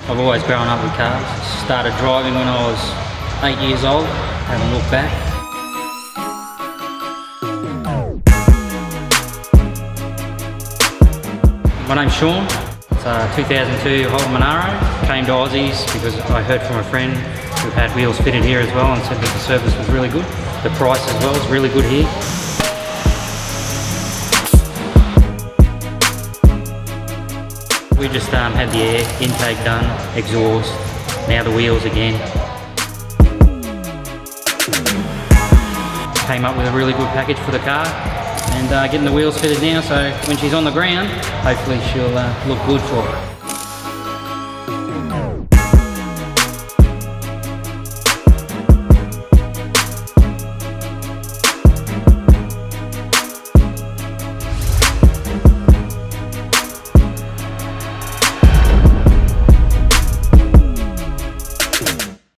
I've always grown up with cars. Started driving when I was 8 years old, haven't looked back. My name's Sean. It's a 2002 Holden Monaro. Came to Aussies because I heard from a friend who had wheels fitted here as well and said that the service was really good. The price as well is really good here. We just had the air intake done, exhaust, now the wheels again. Came up with a really good package for the car and getting the wheels fitted now, so when she's on the ground, hopefully she'll look good for it.